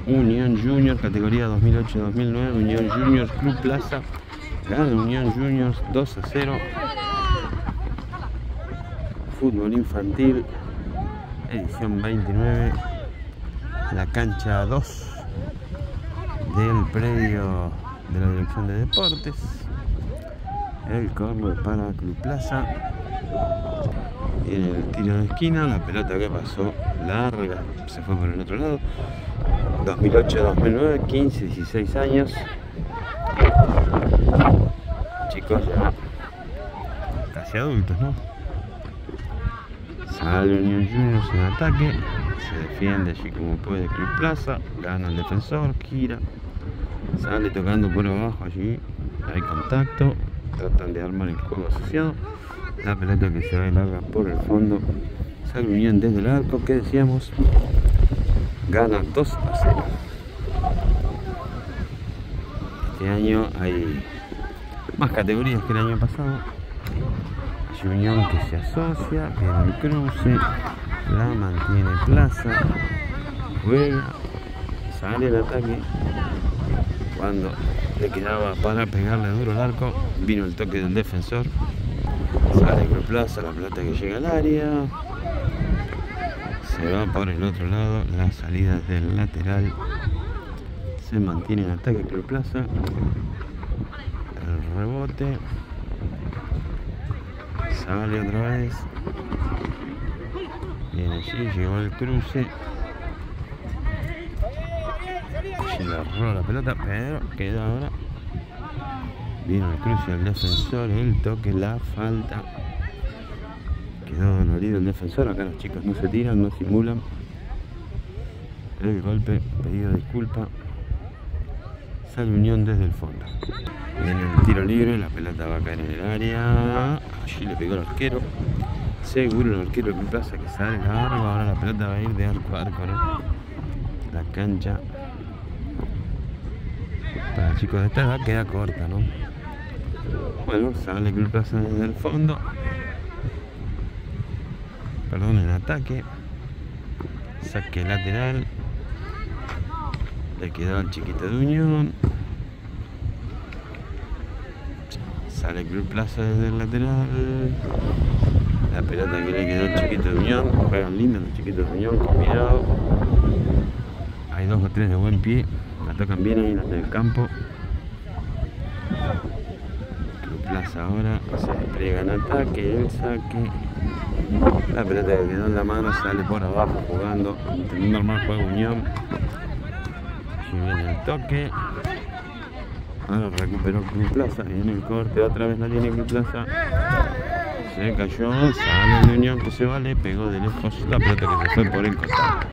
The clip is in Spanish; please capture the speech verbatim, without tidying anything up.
Unión Junior, categoría dos mil ocho dos mil nueve, Unión Junior Club Plaza. Gana Unión Juniors dos a cero. Fútbol infantil, edición veintinueve. La cancha dos del predio de la Dirección de Deportes. El córner para Club Plaza. Y en el tiro de esquina, la pelota que pasó larga, se fue por el otro lado. dos mil ocho dos mil nueve, quince dieciséis años. Chicos ya casi adultos, ¿no? Sale Unión Juniors en ataque. Se defiende allí como puede Club Plaza. Gana el defensor, gira. Sale tocando por abajo allí. Hay contacto. Tratan de armar el juego asociado. La pelota que se va larga por el fondo. Sale Unión desde el arco. ¿Qué decíamos? Gana dos a cero. Este año hay más categorías que el año pasado. Hay Unión que se asocia, viene el cruce, la mantiene Plaza, juega, sale el ataque. Cuando le quedaba para pegarle duro al arco, vino el toque del defensor. Sale Club Plaza, la pelota que llega al área. Se va por el otro lado, la salida del lateral. Se mantiene en ataque Club Plaza. El rebote. Sale otra vez. Viene allí, llegó el cruce. Se le roba la pelota, pero queda ahora. Vino el cruce del defensor, el toque, la falta. Quedó dolorido el defensor. Acá los chicos no se tiran, no simulan. El golpe, pedido disculpa. Sale Unión desde el fondo. Viene el tiro libre, la pelota va a caer en el área. Allí le pegó el arquero. Seguro el arquero que pasa que sale largo. Ahora la pelota va a ir de arco a arco, ¿no? La cancha para el chico de esta edad queda corta, ¿no? Bueno, sale Club Plaza desde el fondo. Perdón, en ataque. Saque lateral. Le quedó al chiquito de Unión. Sale Club Plaza desde el lateral. La pelota que le quedó al chiquito de Unión. Juegan lindo los chiquitos de Unión, con cuidado. Hay dos o tres de buen pie. La tocan bien ahí en el campo. Club Plaza ahora se despliega en ataque. El saque. La pelota que quedó en la mano sale por abajo jugando. Intentando armar juego Unión. Allí viene el toque. Ahora recuperó Club Plaza. Viene el corte. Otra vez la tiene Club Plaza. Se cayó. Sale de Unión que se va. Le pegó de lejos la pelota que se fue por el costado.